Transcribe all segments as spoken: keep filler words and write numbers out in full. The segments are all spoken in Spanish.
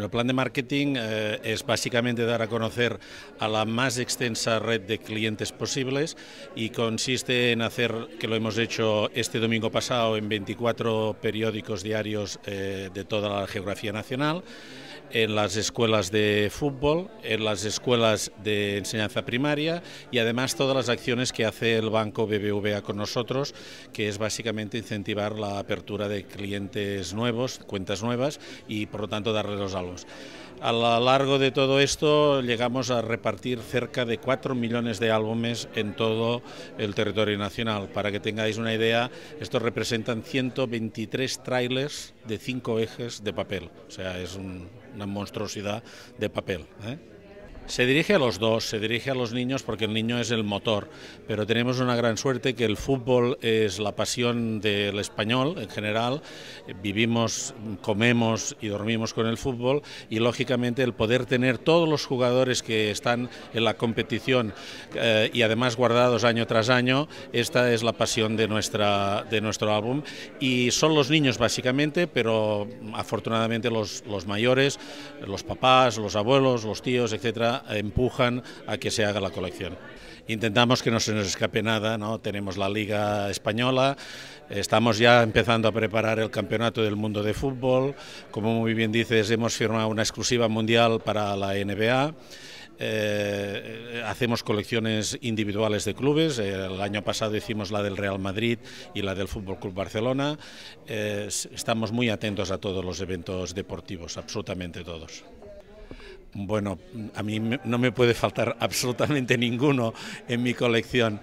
el plan de marketing eh, es básicamente dar a conocer a la más extensa red de clientes posibles y consiste en hacer, que lo hemos hecho este domingo pasado en veinticuatro periódicos diarios eh, de toda la geografía nacional, en las escuelas de fútbol, en las escuelas de enseñanza primaria y además todas las acciones que hace el Banco B B V A con nosotros, que es básicamente incentivar la apertura de clientes nuevos, cuentas nuevas y por lo tanto darle los álbumes. A lo largo de todo esto llegamos a repartir cerca de cuatro millones de álbumes en todo el territorio nacional. Para que tengáis una idea, estos representan ciento veintitrés trailers de cinco ejes de papel, o sea, es un, una monstruosidad de papel, ¿eh? Se dirige a los dos, se dirige a los niños porque el niño es el motor, pero tenemos una gran suerte que el fútbol es la pasión del español en general, vivimos, comemos y dormimos con el fútbol y lógicamente el poder tener todos los jugadores que están en la competición eh, y además guardados año tras año, esta es la pasión de, nuestra, de nuestro álbum y son los niños básicamente, pero afortunadamente los, los mayores, los papás, los abuelos, los tíos, etcétera, empujan a que se haga la colección. Intentamos que no se nos escape nada, ¿no? Tenemos la Liga Española, estamos ya empezando a preparar el Campeonato del Mundo de Fútbol, como muy bien dices, hemos firmado una exclusiva mundial para la N B A. Eh, hacemos colecciones individuales de clubes, eh, el año pasado hicimos la del Real Madrid y la del Fútbol Club Barcelona. Eh, estamos muy atentos a todos los eventos deportivos, absolutamente todos. Bueno, a mí no me puede faltar absolutamente ninguno en mi colección,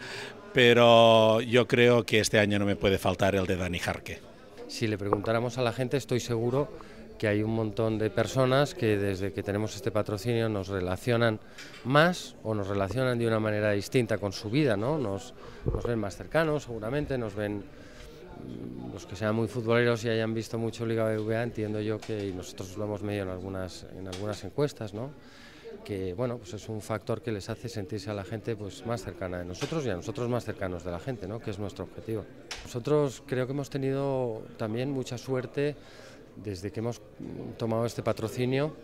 pero yo creo que este año no me puede faltar el de Dani Jarque. Si le preguntáramos a la gente, estoy seguro que hay un montón de personas que desde que tenemos este patrocinio nos relacionan más o nos relacionan de una manera distinta con su vida, ¿no? Nos, nos ven más cercanos, seguramente, nos ven, los que sean muy futboleros y hayan visto mucho Liga B B V A, entiendo yo que, y nosotros lo hemos medido en algunas, en algunas encuestas, ¿no? Que bueno, pues es un factor que les hace sentirse a la gente pues más cercana de nosotros y a nosotros más cercanos de la gente, ¿no? Que es nuestro objetivo. Nosotros creo que hemos tenido también mucha suerte desde que hemos tomado este patrocinio.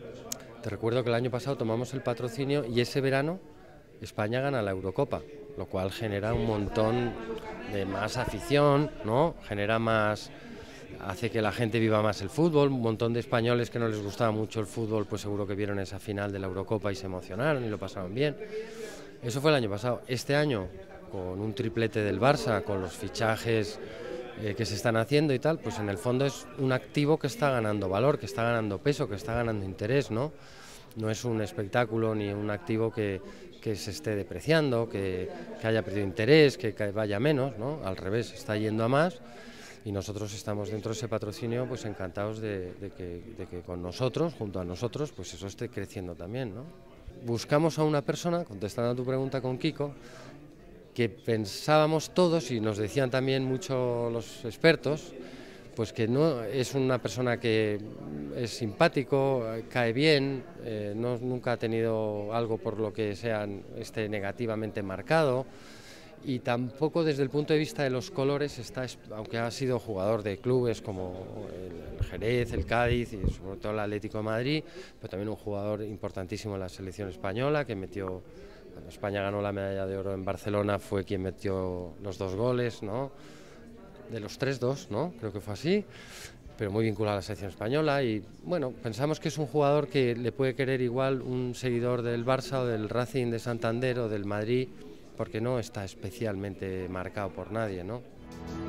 Te recuerdo que el año pasado tomamos el patrocinio y ese verano España gana la Eurocopa, lo cual genera un montón de más afición, ¿no? Genera más, hace que la gente viva más el fútbol. Un montón de españoles que no les gustaba mucho el fútbol, pues seguro que vieron esa final de la Eurocopa y se emocionaron y lo pasaron bien. Eso fue el año pasado. Este año, con un triplete del Barça, con los fichajes eh, que se están haciendo y tal, pues en el fondo es un activo que está ganando valor, que está ganando peso, que está ganando interés, ¿no? No es un espectáculo ni un activo que, que se esté depreciando, que, que haya perdido interés, que, que vaya menos, ¿no? Al revés, está yendo a más y nosotros estamos dentro de ese patrocinio pues encantados de, de, que, de que con nosotros, junto a nosotros, pues eso esté creciendo también, ¿no? Buscamos a una persona, contestando a tu pregunta con Kiko, que pensábamos todos y nos decían también mucho los expertos, pues que no es una persona que es simpático, cae bien, eh, no, nunca ha tenido algo por lo que sea esté negativamente marcado y tampoco desde el punto de vista de los colores está, aunque ha sido jugador de clubes como el Jerez, el Cádiz y sobre todo el Atlético de Madrid, pero también un jugador importantísimo en la selección española que metió, cuando España ganó la medalla de oro en Barcelona fue quien metió los dos goles, ¿no? De los tres, dos, ¿no? Creo que fue así, pero muy vinculado a la selección española y bueno, pensamos que es un jugador que le puede querer igual un seguidor del Barça o del Racing de Santander o del Madrid, porque no está especialmente marcado por nadie, ¿no?